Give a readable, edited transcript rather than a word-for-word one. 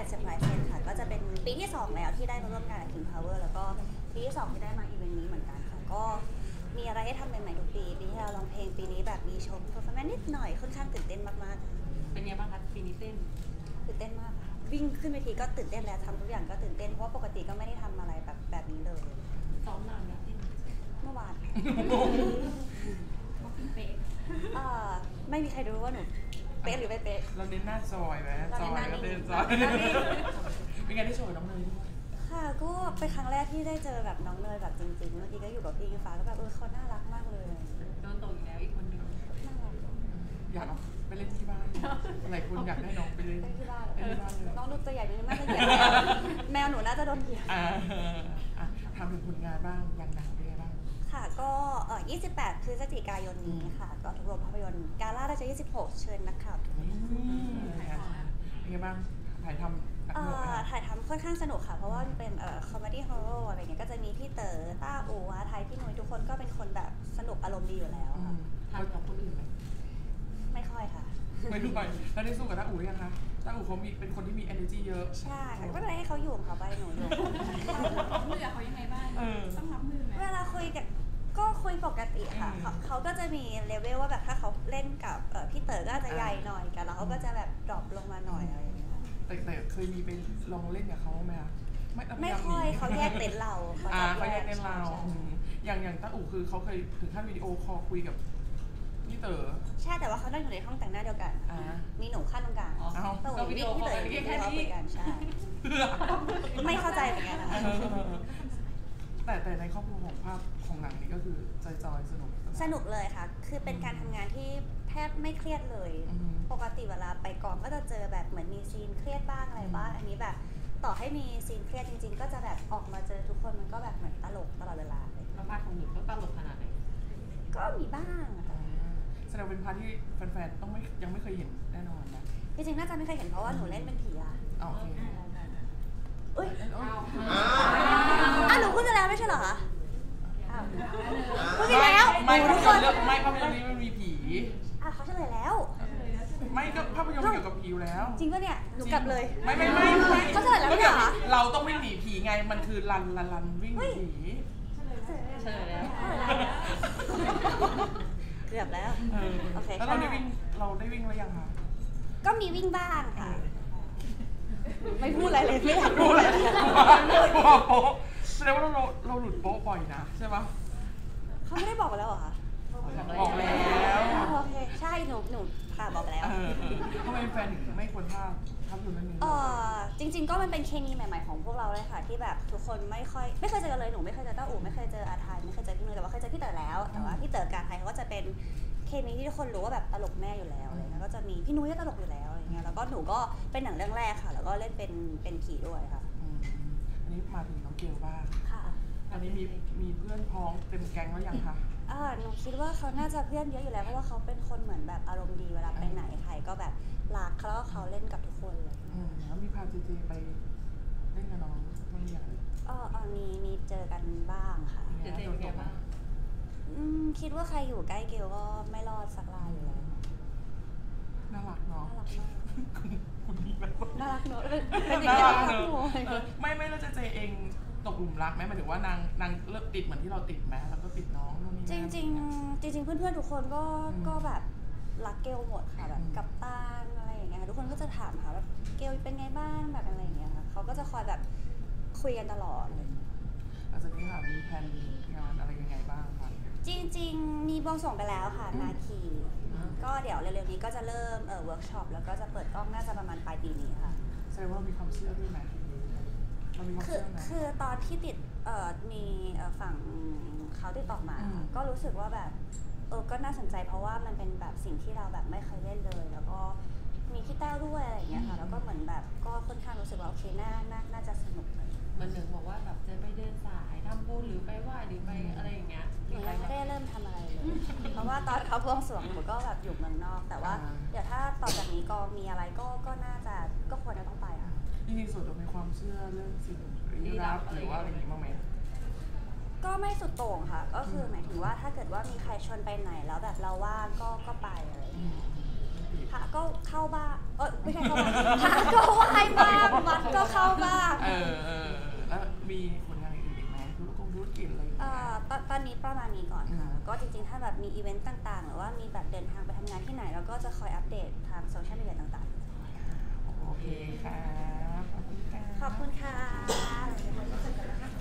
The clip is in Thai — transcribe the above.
Surprise ค่ะก็จะเป็นปีที่2แล้วที่ได้มาร่วมงานกับ King Power แล้วก็ปีที่2ที่ได้มาอีเวนต์นี้เหมือนกันค่ะก็มีอะไรให้ทำใหม่ๆทุกปีที่เราร้องเพลงปีนี้แบบมีโชว์เพอร์ฟอร์แมนซ์นิดหน่อยค่อนข้างตื่นเต้นมากๆเป็นไงบ้างคะปีนี้เต้นตื่นเต้นมากค่ะวิ่งขึ้นเวทีก็ตื่นเต้นแล้วทำทุกอย่างก็ตื่นเต้นเพราะว่าปกติก็ไม่ได้ทำอะไรแบบนี้เลยซ้อมนานแล้วเต้นเมื่อวานเป๊ะไม่มีใครรู้ว่าหนูเป๊ะหรือไม่เป๊ะเราเน้นหน้าจอยไหมจอยก็เต้นจอยเป็นไงที่โชว์น้องเนยด้วยค่ะก็เป็นครั้งแรกที่ได้เจอแบบน้องเนยแบบจริงๆเมื่อกี้ก็อยู่กับพี่ฟ้าก็แบบเขาน่ารักมากเลยโดนตกอีกแล้วอีกคนนึงอยากเอาไปเล่นที่บ้านหลายคนอยากได้น้องไปเล่นที่บ้านน้องลูกตัวใหญ่นิดนึงน่าจะใหญ่แมวหนูน่าจะโดนเหยียบทำถึงผลงานบ้างอย่างหนังเป็นไงบ้างค่ะก็28 พฤศจิกายนนี้ค่ะก็ทุกโรงภาพยนตร์กาล่าจะ26เชิญนักข่าวทุกคนเป็นไงบ้างถ่ายทำค่อนข้างสนุกค่ะเพราะว่าเป็นคอมเมดี้ฮอร์โรอะไรเงี้ยก็จะมีพี่เต๋อต้าอู๋ไทยพี่นุ้ยทุกคนก็เป็นคนแบบสนุกอารมณ์ดีอยู่แล้วค่ะทำกับคนอื่นไหมไม่ค่อยค่ะไม่รู้ไปแล้วได้สู้กับต้าอู๋ยังคะต้าอู๋เขามีเป็นคนที่มี energy เยอะใช่ค่ะก็เลยให้เขาอยู่ของเขาไปหนูอยู่มือเขายังไงบ้างต้องรับมือไหมเวลาคุยกันก็คุยปกติค่ะเขาก็จะมีเลเวลว่าแบบถ้าเขาเล่นกับพี่เต๋อก็จะใหญ่หน่อยกันแล้วเขาก็จะแบบดรอปลงมาหน่อยอะไรอย่างเงี้ยแต่เคยมีไปลองเล่นกับเขาไหมคะไม่ค่อยเขาแยกเต้นเราเขาแยกเต้นเราอย่างต้าอู๋คือเขาเคยถึงขั้นวิดีโอคอลคุยกับพี่เต๋อใช่แต่ว่าเขานั่งอยู่ในห้องแต่งหน้าเดียวกันมีหนูขั้นตรงกลางเราวิดีโอคอลกันแค่นี้ใช่ไม่เข้าใจเหมือนกันนะคะแต่ในครอบครัวของภาพของหนังนี้ก็คือจอยสนุกเลยค่ะคือเป็นการทำงานที่แทบไม่เครียดเลยปกติเวลาไปกองก็จะเจอแบบเหมือนมีซีนเครียดบ้างอะไรบ้างอันนี้แบบต่อให้มีซีนเครียดจริงๆก็จะแบบออกมาเจอทุกคนมันก็แบบเหมือนตลกตลอดเวลาเลยแล้วพาร์ทของหนูต้องตลกขนาดไหนก็มีบ้างแสดงเป็นพาร์ทที่แฟนๆต้องยังไม่เคยเห็นแน่นอนนะจริงๆน่าจะไม่เคยเห็นเพราะว่าหนูเล่นเป็นผีอ่ะโอเคอุ้ยหนูพูดไปแล้วไม่ใช่เหรอคะพูดไปแล้วไม่ภาพยนตร์ไม่ภาพยนตร์นี้มันมีผีเขาเฉลยแล้วไม่ก็ภาพยนตร์เกี่ยวกับผีแล้วจริงป่ะเนี่ยหนูกลับเลยไม่เขาเฉลยแล้วไม่เหรอเราต้องวิ่งหนีผีไงมันคือรันวิ่งหนีผีเฉลยแล้วเกือบแล้วโอเคแล้วเราได้วิ่งหรือยังคะก็มีวิ่งบ้างค่ะไม่พูดอะไรเลยไม่อยากพูดเลยโป๊ะแสดงว่าเราหลุดโป๊ะบ่อยนะใช่ปะเขาไม่ได้บอกแล้วเหรอคะบอกแล้วโอเคใช่หนูค่ะบอกแล้วทำไมแฟนถึงไม่ควรพลาดภาพยนตร์เรื่องนี้จริงๆก็มันเป็นเคมีใหม่ๆของพวกเราเลยค่ะที่แบบทุกคนไม่เคยเจอกันเลยหนูไม่เคยเจอต้าอู๋ไม่เคยเจออาทัยไม่เคยเจอพี่นุ้ยแต่ว่าเคยเจอพี่เต๋อแล้วแต่ว่าพี่เต๋อกับอาทัยเขาก็จะเป็นเคมีที่ทุกคนรู้ว่าแบบตลกแม่อยู่แล้วเลยแล้วก็จะมีพี่นุ้ยก็ตลกอยู่แล้วอะไรเงี้ยแล้วก็หนูก็เป็นหนังเรื่องแรกค่ะแล้วก็เล่นเป็นผีด้วยค่ะอันนี้มาถึงน้องเกลบ้างค่ะอันนี้มีเพื่อนพ้องเต็มแก๊งแล้วยังคะหนูคิดว่าเขาน่าจะเพื่อนเยอะอยู่แล้วเพราะว่าเขาเป็นคนเหมือนแบบอารมณ์ดีเวลาไปไหนใครก็แบบรักแล้วเขาเล่นกับทุกคนเลยแล้วมีพาเจเจไปเล่นกับน้องไม่มีอะไรมีเจอกันบ้างค่ะเจเป็นไงบ้างคิดว่าใครอยู่ใกล้เกลก็ไม่รอดสักรายอยู่แล้วน่ารักเนาะน่ารักมากคุณดีแบบน่ารักเนาะเป็นอย่างนี้ไม่แล้วเจเองตกหลุมรักไหมหมายถึงว่านางเลิกติดเหมือนที่เราติดไหมแล้วก็ติดน้องนู่นนี่จริงเพื่อนๆทุกคนก็แบบรักเกลหมดค่ะแบบกับตาอะไรอย่างเงี้ยทุกคนก็จะถามค่ะแบบเกลเป็นไงบ้างแบบอะไรอย่างเงี้ยค่ะเขาก็จะคอยแบบคุยกันตลอดเลยหลังจากนี้ค่ะมีแผนงานอะไรยังไงบ้างคะจริงๆมีบวงสรวงไปแล้วค่ะนาคีก็เดี๋ยวเร็วๆนี้ก็จะเริ่มเวิร์กช็อปแล้วก็จะเปิดกล้องน่าจะประมาณปลายปีนี้ค่ะแสดงว่ามีความเชื่อด้วยไหมคือตอนที่ติดมีฝั่งเขาติดต่อมาก็รู้สึกว่าแบบก็น่าสนใจเพราะว่ามันเป็นแบบสิ่งที่เราแบบไม่เคยเล่นเลยแล้วก็มีพี่แต้วด้วยอะไรอย่างเงี้ยค่ะแล้วก็เหมือนแบบก็ค่อนข้างรู้สึกว่าโอเคน่าจะสนุกเลยมันหนึ่งบอกว่าแบบจะไปเดินสายทำบุญหรือไปไหว้หรือไปอะไรอย่างเงี้ยหนูยังไม่ได้เริ่มทำอะไรเลยเพราะว่าตอนเขาบวงสรวงหนูก็แบบอยู่เมืองนอกแต่ว่าเดี๋ยวถ้าต่อจากนี้ก็มีอะไรก็น่าจะก็ควรจะต้องไปค่ะจริงๆส่วนตัวมีความเชื่อเรื่องสิ่งลี้ลับหรือว่าอะไรอย่างนี้บ้างไหมก็ไม่สุดโต่งค่ะก็คือหมายถึงว่าถ้าเกิดว่ามีใครชวนไปไหนแล้วแบบเราว่างก็ไปอะไรพระก็เข้าบ้านไม่ใช่เข้าบ้านพระก็ไหว้บ้างวัดเข้าบ้างแล้วมีผลงานอื่นอีกไหมธุรกิจอะไรอย่างเงี้ยตอนนี้ประมาณนี้ก่อนค่ะก็จริงๆถ้าแบบมีอีเวนต์ต่างๆหรือว่ามีแบบเดินทางไปทำงานที่ไหนเราก็จะคอยอัปเดตทางโซเชียลมีเดียต่างๆ